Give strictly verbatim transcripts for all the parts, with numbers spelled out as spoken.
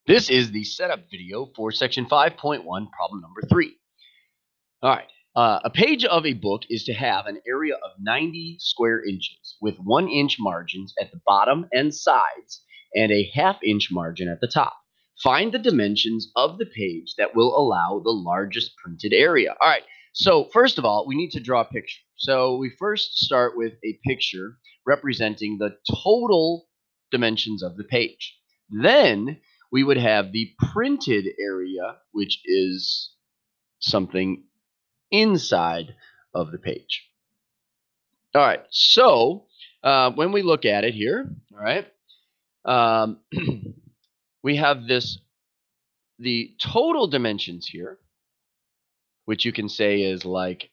This is the setup video for section five point one, problem number three. All right. Uh, a page of a book is to have an area of ninety square inches with one inch margins at the bottom and sides and a half inch margin at the top. Find the dimensions of the page that will allow the largest printed area. All right. So first of all, we need to draw a picture. So we first start with a picture representing the total dimensions of the page. Then we would have the printed area, which is something inside of the page. All right, so uh, when we look at it here, all right, um, we have this, the total dimensions here, which you can say is like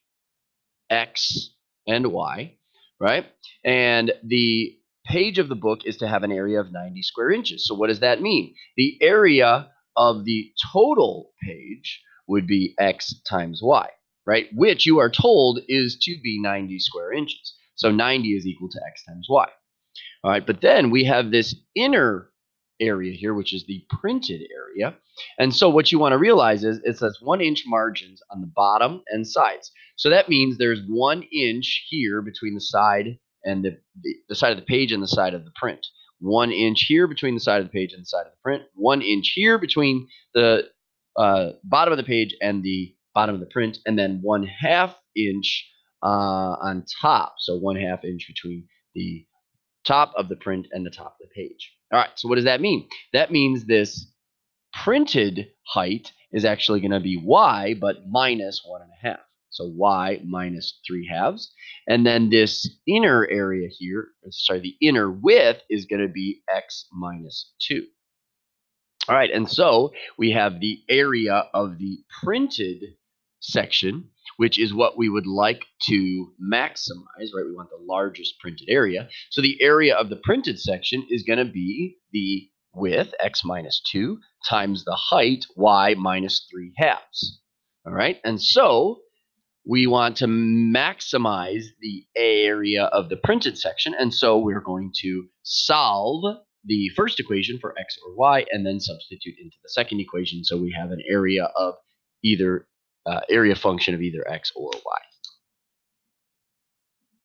X and Y, right? And the page of the book is to have an area of ninety square inches. So what does that mean? The area of the total page would be X times Y, right? Which you are told is to be ninety square inches. So ninety is equal to X times Y. All right, but then we have this inner area here, which is the printed area. And so what you want to realize is it says one inch margins on the bottom and sides. So that means there's one inch here between the side and the, the, the side of the page and the side of the print. One inch here between the side of the page and the side of the print. One inch here between the uh, bottom of the page and the bottom of the print. And then one half inch uh, on top. So one half inch between the top of the print and the top of the page. All right, so what does that mean? That means this printed height is actually going to be Y, but minus one and a half. So Y minus three halves. And then this inner area here, sorry, the inner width is going to be X minus two. All right, and so we have the area of the printed section, which is what we would like to maximize, right? We want the largest printed area. So the area of the printed section is going to be the width, X minus two, times the height, Y minus three halves. All right, and so we want to maximize the area of the printed section, and so we're going to solve the first equation for X or Y and then substitute into the second equation so we have an area of either uh, area function of either X or Y.